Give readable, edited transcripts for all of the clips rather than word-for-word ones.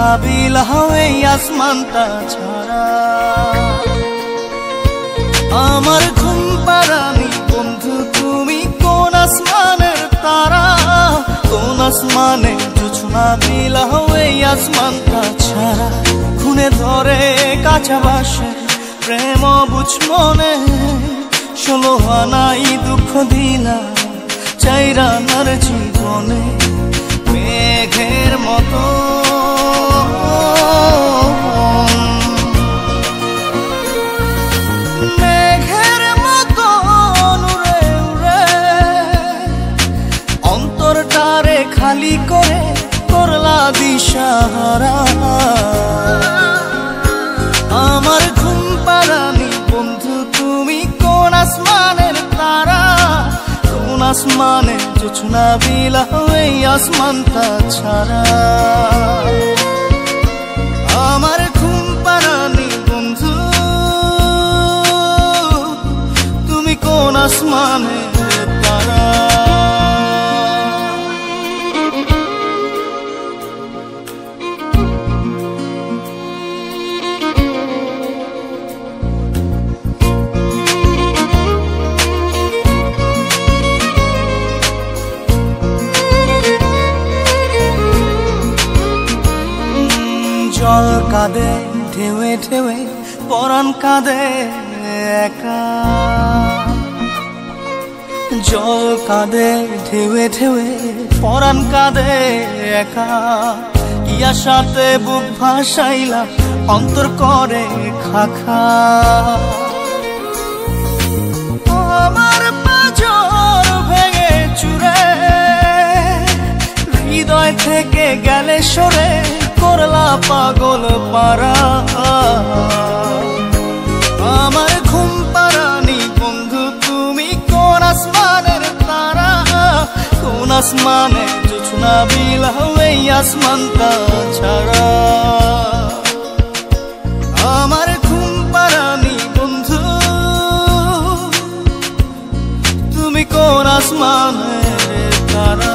জোছনা বিলাও এই আসমানটা ছাড়া। আমার ঘুম পাড়ানি বন্ধু তুমি কোন আসমানের তারা, কোন আসমানে জোছনা বিলাও এই আসমানটা ছাড়া। খুনে ধরে কাঁচা বাসে প্রেম বুঝ মনে, 16 আনাই দুঃখ দিলা চাইরানার জীবনে। মেঘের মতো মেঘের মতো উড়ে উড়ে অন্তরটারে খালি করে করলা দিশাহারা। আমার ঘুম পাড়ানি বন্ধু তুমি কোন আসমানের তারা, কোন আসমানে জোছনা বিলাও এই আসমানটা ছাড়া। আমার ঘুম পাড়ানি বন্ধু তুমি কোন আসমানের তারা। জল কাঁদে ঢেউে ঢেউে পরাণ কাঁদে একা, জল কাঁদে ঢেউে ঢেউে পরাণ কাঁদে একা। কি আশাতে বুক ভাসাইলা অন্তর করে খাখা। আমার পাঁজর ভেঙে চুরে হৃদয় থেকে গেলে সরে করলা পাগল পারা। আমার ঘুম পাড়ানি বন্ধু তুমি কোন আসমানের তারা, কোন আসমানে জোছনা বিলাও এই আসমানটা ছাড়া। আমার ঘুম পাড়ানি বন্ধু তুমি কোন আসমানের তারা।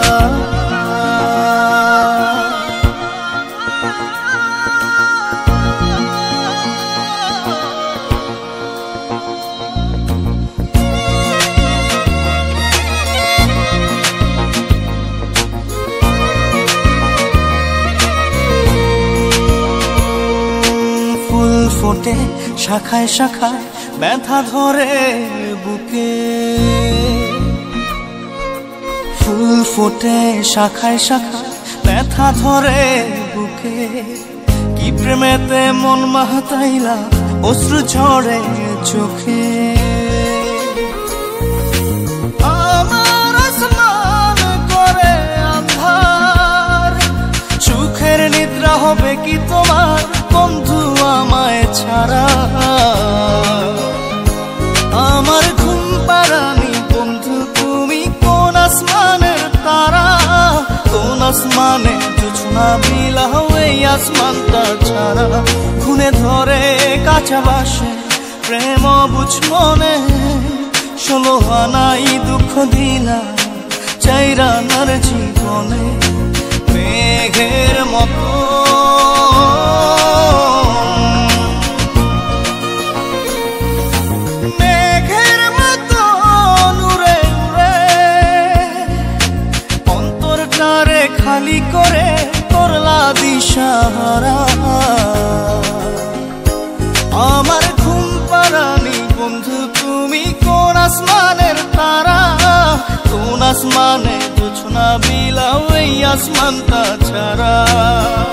ফোটে শাখায় শাখায় ব্যথা ধরে বুকে, ফুল ফোটে শাখায় শাখায় ব্যথা ধরে বুকে। কি প্রেমেতে মন মাতাইলা অশ্রু ঝরে চোখে। আমার আসমান করে আন্ধার, সুখের নিদ্রা হবে কি তোমার বন্ধু আমায় ছাড়া। আমার ঘুম পাড়ানি বন্ধু তুমি কোন আসমানের তারা, কোন আসমানে জোছনা বিলাও এই আসমানটা ছাড়া। খুনে ধরে কাঁচা বাসে প্রেম বুঝ মনে, 16 আনাই দুঃখ দিলা চাইরানার জীবনে। মেঘের মতো মেঘের মতো উড়ে উড়ে অন্তরটারে খালি করে করলা দিশাহারা। আমার ঘুম পাড়ানি বন্ধু তুমি কোন আসমানের তারা, কোন আসমানে জোছনা বিলাও এই আসমানটা ছাড়া।